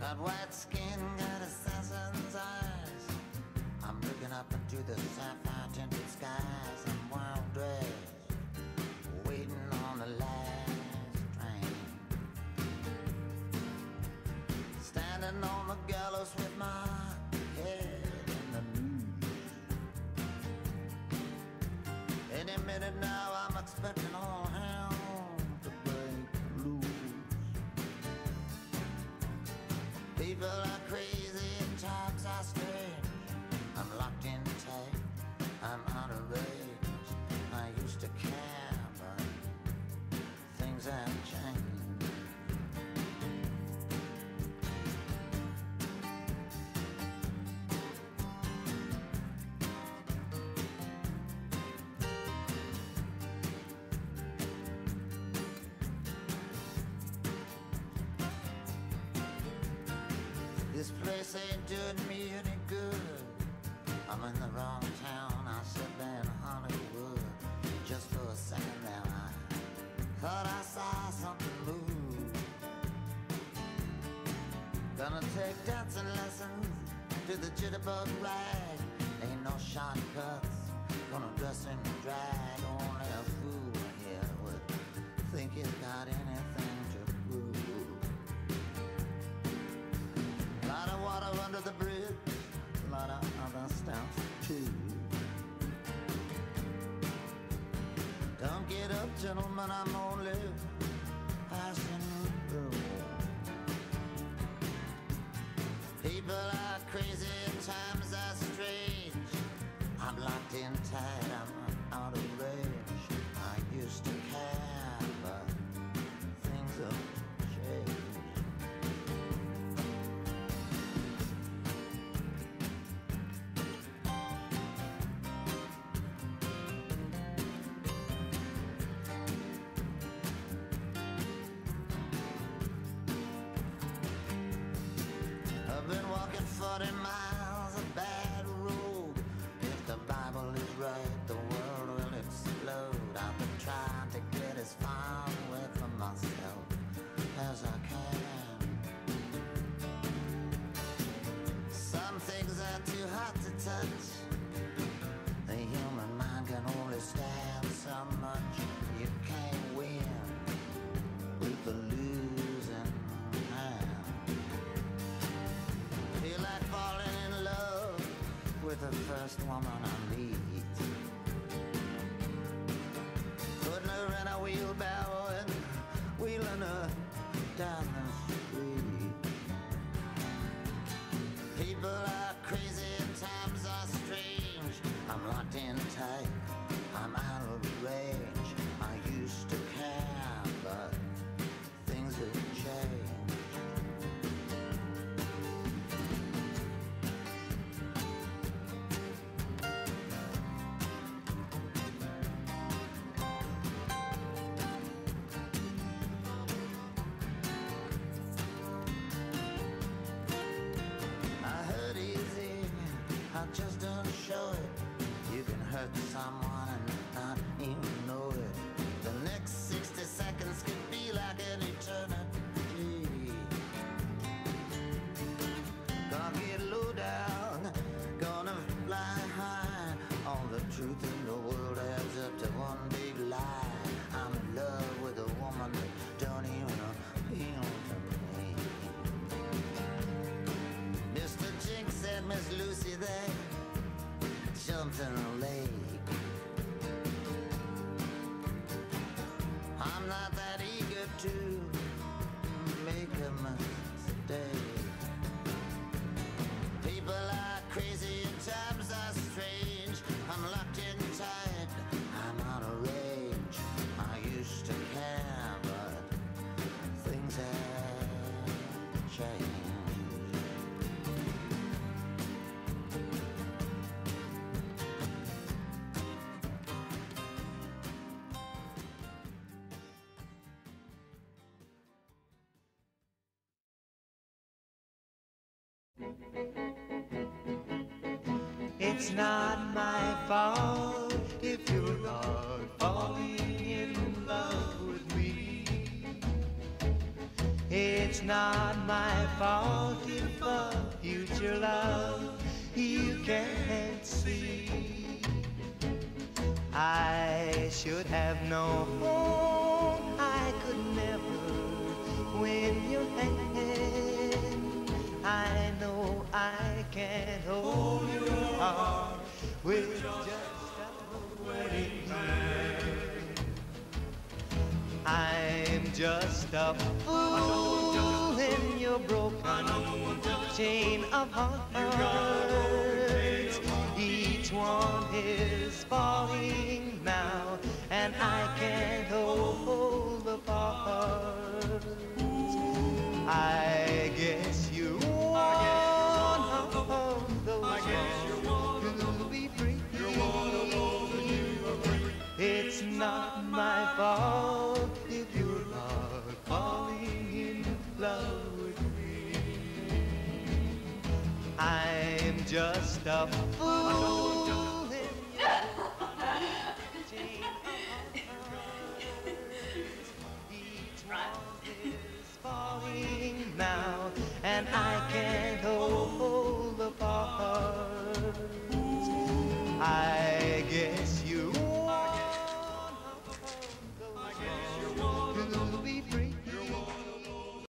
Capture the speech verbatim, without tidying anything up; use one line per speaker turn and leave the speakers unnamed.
Got white skin, got assassin's eyes. I'm looking up into the sapphire tinted skies. I'm wild dressed, waiting on the last train. Standing on the gallows with my head in the news. Any minute now I'm expecting all hell to break loose. People are crazy and times are strange. I'm locked in tight, I'm out of range. I used to care, but things have changed. This place ain't doing me any good. I'm in the wrong town, I said there in Hollywood. Just for a second there I thought I saw something move. Gonna take dancing lessons to the jitterbug rag. Ain't no shortcuts, gonna dress in drag. Only a fool here would think he's got anything to prove. Lot of water under the bridge, a lot of other stuff too. Don't get up, gentlemen, I'm only passing through. People are crazy and times are strange. I'm locked in tight, I'm out of range. I used to care, but things have changed. forty miles of bad road. If the Bible is right, the world will explode. I've been trying to get as far away from myself as I can. Some things are too hot to touch. The human mind can only stand so much. You can't win with the losing hand. Feel like falling in love with the first woman I meet, putting her in a wheelbarrow and wheeling her down the street. People are crazy and times are strange. I'm locked in tight, I'm out of range. I used to care, but things have changed. I just don't show it. You can hurt someone and not even know it. The next sixty seconds could be like an eternity. Gonna get low down, gonna fly high. All the truth in the world adds up to one big lie. I'm in love with a woman that don't even appeal to me. Mister Jinx and Miss Lucy, they jumped in a lake. I'm not that eager to make a mistake. People are crazy and times are strange. I'm locked in tight, I'm out of range. I used to care, but things have changed.
It's not my fault if you're not falling in love with me. It's not my fault if a future love you can't see. I should have known I could never win your hand. I know I can't hold your heart with just a wedding band. I'm just a fool in your broken chain of hearts. Each one is falling now, and I can't hold the parts. I guess you're one of those ones who'll be free. It's not my fault if you're not falling in love with me. I'm just a fool in your chain of hearts. Each one is falling now,